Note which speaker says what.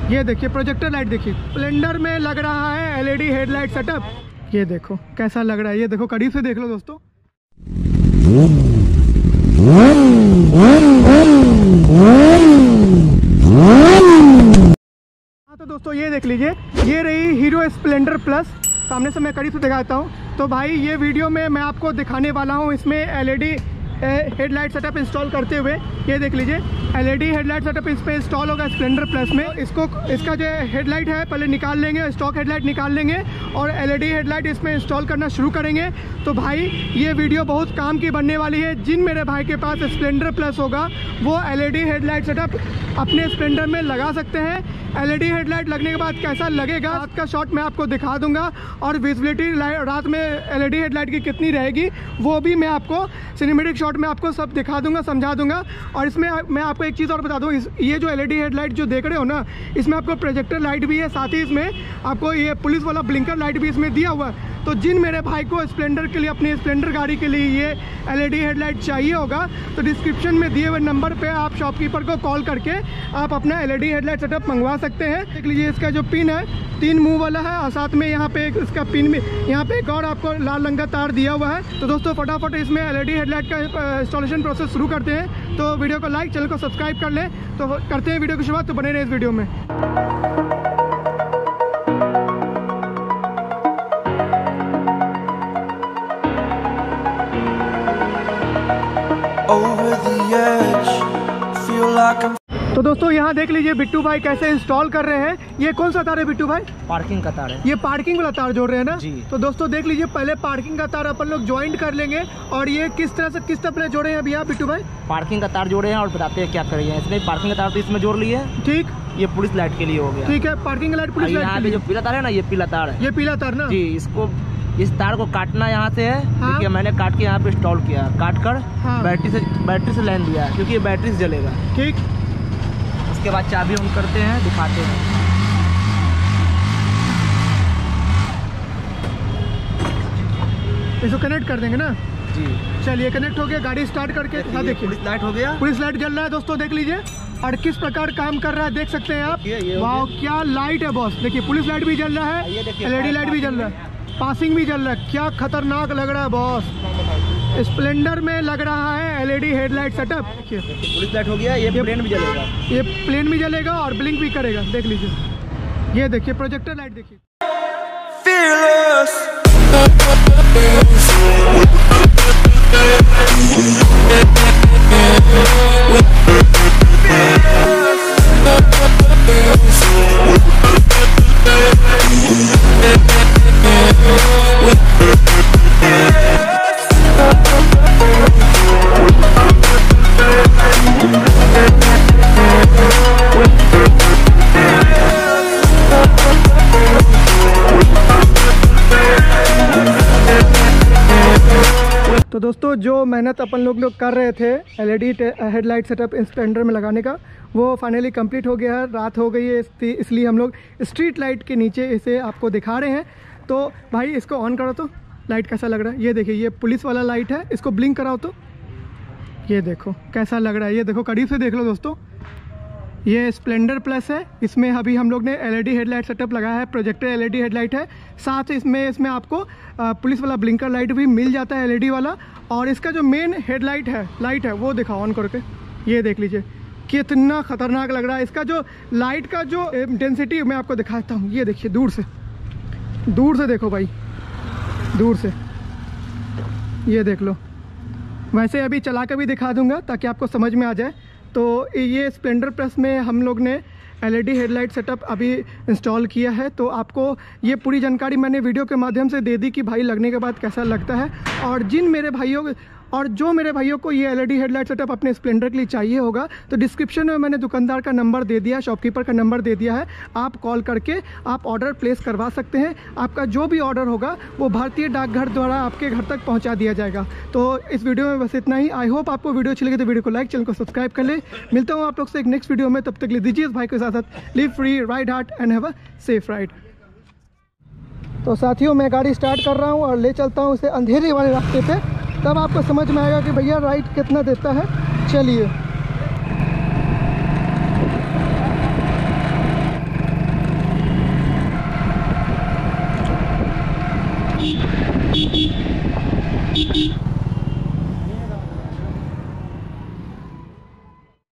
Speaker 1: ये देखिए projector light देखिए, स्प्लेंडर में लग रहा है एलईडी हेडलाइट सेटअप। ये देखो कैसा लग रहा है, ये देखो करीब से देख लो दोस्तों। हाँ तो दोस्तों ये देख लीजिए, ये रही हीरो स्प्लेंडर प्लस। सामने से मैं करीब से दिखाता हूँ। तो भाई ये वीडियो में मैं आपको दिखाने वाला हूँ इसमें एलईडी हेडलाइट सेटअप इंस्टॉल करते हुए। ये देख लीजिए एलईडी हेडलाइट सेटअप इस पे इंस्टॉल होगा स्प्लेंडर प्लस में। इसका जो हेडलाइट है पहले निकाल लेंगे, स्टॉक हेडलाइट निकाल लेंगे और एलईडी हेडलाइट इसमें इंस्टॉल करना शुरू करेंगे। तो भाई ये वीडियो बहुत काम की बनने वाली है। जिन मेरे भाई के पास स्प्लेंडर प्लस होगा वो एलईडी हेडलाइट सेटअप अपने स्प्लेंडर में लगा सकते हैं। एलईडी हेडलाइट लगने के बाद कैसा लगेगा रात का शॉट मैं आपको दिखा दूंगा, और विजिबिलिटी रात में एलईडी हेडलाइट की कितनी रहेगी वो भी मैं आपको सिनेमेटिक शॉट में आपको सब दिखा दूंगा, समझा दूंगा। और इसमें मैं आपको एक चीज़ और बता दूँ, ये जो एलईडी हेडलाइट जो देख रहे हो ना, इसमें आपको प्रोजेक्टर लाइट भी है, साथ ही इसमें आपको ये पुलिस वाला ब्लिंकर लाइट भी इसमें दिया हुआ है। तो जिन मेरे भाई को स्प्लेंडर के लिए, अपनी स्प्लेंडर गाड़ी के लिए ये एलईडी हेडलाइट चाहिए होगा तो डिस्क्रिप्शन में दिए हुए नंबर पे आप शॉपकीपर को कॉल करके आप अपना एलईडी हेडलाइट सेटअप मंगवा सकते हैं। देख लीजिए इसका जो पिन है 3 मुंह वाला है, और साथ में यहाँ पे इसका पिन भी, यहाँ पे एक और आपको लाल रंग का तार दिया हुआ है। तो दोस्तों फटाफट इसमें एलईडी हेडलाइट का इंस्टॉलेशन प्रोसेस शुरू करते हैं। तो वीडियो को लाइक, चैनल को सब्सक्राइब कर लें। तो करते हैं वीडियो की शुरुआत, तो बने रहे इस वीडियो में। तो दोस्तों यहाँ देख लीजिए बिट्टू भाई कैसे इंस्टॉल कर रहे हैं। ये कौन सा तार है बिट्टू भाई?
Speaker 2: पार्किंग का तार है।
Speaker 1: ये पार्किंग वाला तार जोड़ रहे हैं ना
Speaker 2: जी।
Speaker 1: तो दोस्तों देख लीजिए पहले पार्किंग का तार अपन लोग ज्वाइंट कर लेंगे। और ये किस तरह जोड़े हैं अभी आप बिट्टू भाई?
Speaker 2: पार्किंग का तार जोड़े हैं और बताते हैं क्या करेंगे। इसमें पार्किंग का तार तो इसमें जोड़ लिए,
Speaker 1: ठीक,
Speaker 2: ये पुलिस लाइट के लिए हो गया।
Speaker 1: ठीक है, पार्किंग लाइट पुलिस लाइट के लिए।
Speaker 2: जो पीला तार है ना, ये पीला तार है।
Speaker 1: ये पीला तार ना
Speaker 2: जी, इसको इस तार को काटना यहाँ से है।
Speaker 1: हाँ?
Speaker 2: ठीक है, मैंने काट के यहाँ पे इंस्टॉल किया, काट कर
Speaker 1: हाँ?
Speaker 2: बैटरी से लाइन दिया है, क्योंकि ये बैटरी से जलेगा।
Speaker 1: ठीक,
Speaker 2: उसके बाद चाबी ऑन करते हैं, दिखाते हैं।
Speaker 1: इसको कनेक्ट कर देंगे ना
Speaker 2: जी।
Speaker 1: चलिए कनेक्ट हो गया, गाड़ी स्टार्ट करके देखिए
Speaker 2: पुलिस लाइट हो गया,
Speaker 1: पुलिस लाइट जल रहा है दोस्तों, देख लीजिए। और किस प्रकार काम कर रहा है देख सकते हैं आप। वाह क्या लाइट है बॉस, देखिए पुलिस लाइट भी जल रहा है, एलईडी लाइट भी जल रहा है, पासिंग भी जल रहा है। क्या खतरनाक लग रहा है बॉस, स्प्लेंडर में लग रहा है एलईडी हेडलाइट सेटअप। देखिए
Speaker 2: पुलिस लाइट हो गया, ये प्लेन भी जलेगा,
Speaker 1: ये प्लेन भी जलेगा और ब्लिंक भी करेगा, देख लीजिए। ये देखिए प्रोजेक्टर लाइट देखिए। तो दोस्तों जो मेहनत अपन लोग कर रहे थे एलईडी हेडलाइट सेटअप स्प्लेंडर में लगाने का, वो फाइनली कंप्लीट हो गया है। रात हो गई है इसलिए हम लोग स्ट्रीट लाइट के नीचे इसे आपको दिखा रहे हैं। तो भाई इसको ऑन करो तो लाइट कैसा लग रहा है। ये देखिए ये पुलिस वाला लाइट है, इसको ब्लिंक कराओ तो ये देखो कैसा लग रहा है। ये देखो करीब से देख लो दोस्तों, ये स्प्लेंडर प्लस है। इसमें अभी हम लोग ने एलईडी हेडलाइट सेटअप लगाया है, प्रोजेक्टर एलईडी हेडलाइट है, साथ इसमें आपको पुलिस वाला ब्लिंकर लाइट भी मिल जाता है एलईडी वाला। और इसका जो मेन हेडलाइट है लाइट है वो दिखाओ ऑन करके, ये देख लीजिए कितना खतरनाक लग रहा है। इसका जो लाइट का जो इंटेंसिटी मैं आपको दिखाता हूँ, ये देखिए दूर से देखो भाई, दूर से ये देख लो। वैसे अभी चला के भी दिखा दूंगा ताकि आपको समझ में आ जाए। तो ये स्प्लेंडर प्लस में हम लोग ने एलईडी हेडलाइट सेटअप अभी इंस्टॉल किया है। तो आपको ये पूरी जानकारी मैंने वीडियो के माध्यम से दे दी कि भाई लगने के बाद कैसा लगता है। और जो मेरे भाइयों को ये एलईडी हेडलाइट सेटअप अपने स्प्लेंडर के लिए चाहिए होगा तो डिस्क्रिप्शन में मैंने दुकानदार का नंबर दे दिया, शॉपकीपर का नंबर दे दिया है। आप कॉल करके आप ऑर्डर प्लेस करवा सकते हैं। आपका जो भी ऑर्डर होगा वो भारतीय डाकघर द्वारा आपके घर तक पहुंचा दिया जाएगा। तो इस वीडियो में बस इतना ही। आई होप आपको वीडियो अच्छी लगी तो वीडियो को लाइक, चैनल को सब्सक्राइब कर ले। मिलता हूँ आप लोग से एक नेक्स्ट वीडियो में, तब तक ले दीजिए इस भाई के साथ live free, ride hard and have a safe ride. तो साथियों मैं गाड़ी स्टार्ट कर रहा हूँ और ले चलता हूँ इसे अंधेरे वाले रास्ते पे, तब आपको समझ में आएगा कि भैया राइड कितना देता है। चलिए